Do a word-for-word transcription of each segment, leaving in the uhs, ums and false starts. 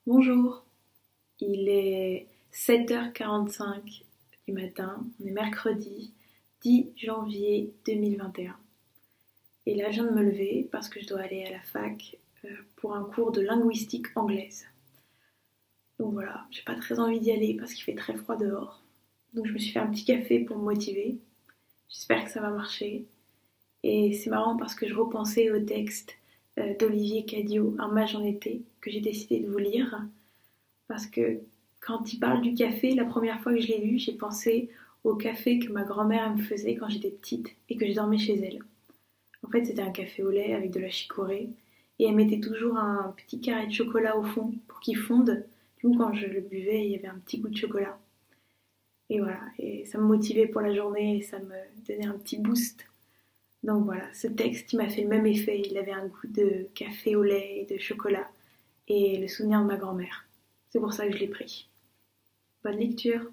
Bonjour, il est sept heures quarante-cinq du matin, on est mercredi dix janvier deux mille vingt et un. Et là, je viens de me lever parce que je dois aller à la fac euh, pour un cours de linguistique anglaise. Donc voilà, j'ai pas très envie d'y aller parce qu'il fait très froid dehors. Donc je me suis fait un petit café pour me motiver. J'espère que ça va marcher. Et c'est marrant parce que je repensais au texte euh, d'Olivier Cadiot, Un mage en été, que j'ai décidé de vous lire. Parce que quand il parle du café, la première fois que je l'ai lu, j'ai pensé au café que ma grand-mère me faisait quand j'étais petite et que je dormais chez elle. En fait, c'était un café au lait avec de la chicorée et elle mettait toujours un petit carré de chocolat au fond pour qu'il fonde. Du coup, quand je le buvais, il y avait un petit goût de chocolat. Et voilà, et ça me motivait pour la journée et ça me donnait un petit boost. Donc voilà, ce texte, il m'a fait le même effet. Il avait un goût de café au lait et de chocolat et le souvenir de ma grand-mère. C'est pour ça que je l'ai pris. Bonne lecture.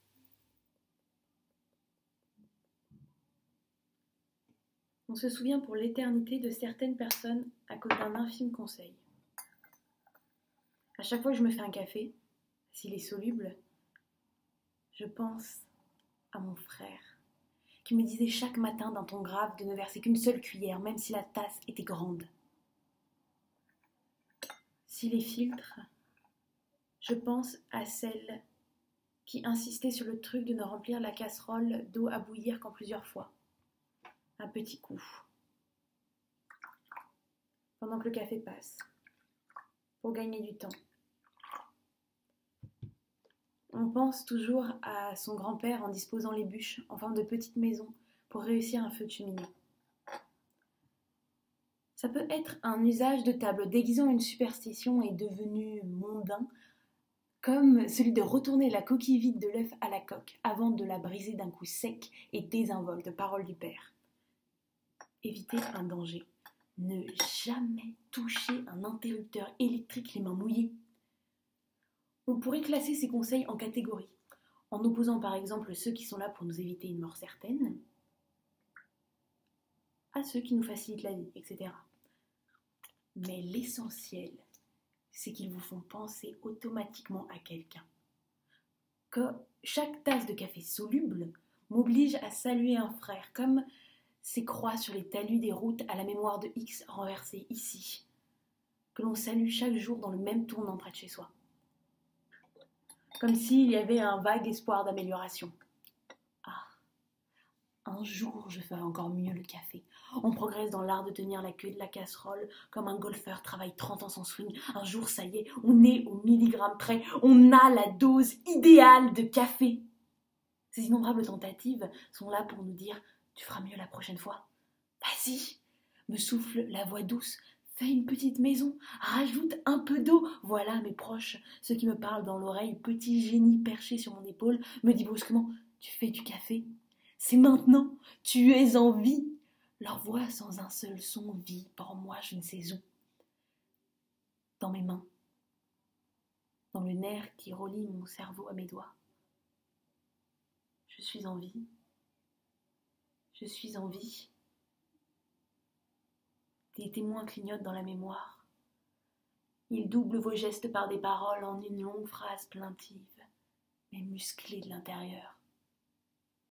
On se souvient pour l'éternité de certaines personnes à cause d'un infime conseil. À chaque fois que je me fais un café, s'il est soluble, je pense à mon frère, qui me disait chaque matin d'un ton grave de ne verser qu'une seule cuillère, même si la tasse était grande. S'il est filtre, je pense à celle qui insistait sur le truc de ne remplir la casserole d'eau à bouillir qu'en plusieurs fois. Un petit coup. Pendant que le café passe. Pour gagner du temps. On pense toujours à son grand-père en disposant les bûches en forme de petites maisons pour réussir un feu de cheminée. Ça peut être un usage de table déguisant une superstition et devenu mondain, comme celui de retourner la coquille vide de l'œuf à la coque avant de la briser d'un coup sec et désinvolte, parole du père. Éviter un danger. Ne jamais toucher un interrupteur électrique les mains mouillées. On pourrait classer ces conseils en catégories, en opposant par exemple ceux qui sont là pour nous éviter une mort certaine à ceux qui nous facilitent la vie, et cetera. Mais l'essentiel, c'est qu'ils vous font penser automatiquement à quelqu'un. Que chaque tasse de café soluble m'oblige à saluer un frère, comme ces croix sur les talus des routes à la mémoire de X renversées ici, que l'on salue chaque jour dans le même tournant près de chez soi. Comme s'il y avait un vague espoir d'amélioration. Ah, un jour je ferai encore mieux le café. On progresse dans l'art de tenir la queue de la casserole comme un golfeur travaille trente ans sans swing. Un jour, ça y est, on est au milligramme près. On a la dose idéale de café. Ces innombrables tentatives sont là pour nous dire « Tu feras mieux la prochaine fois. Vas-y !» me souffle la voix douce. Fais une petite maison, rajoute un peu d'eau. Voilà mes proches, ceux qui me parlent dans l'oreille, petit génie perché sur mon épaule, me dit brusquement « Tu fais du café ? C'est maintenant, tu es en vie !» Leur voix sans un seul son vit pour moi je ne sais où. Dans mes mains, dans le nerf qui relie mon cerveau à mes doigts. Je suis en vie. Je suis en vie. Des témoins clignotent dans la mémoire. Ils doublent vos gestes par des paroles en une longue phrase plaintive, mais musclée de l'intérieur.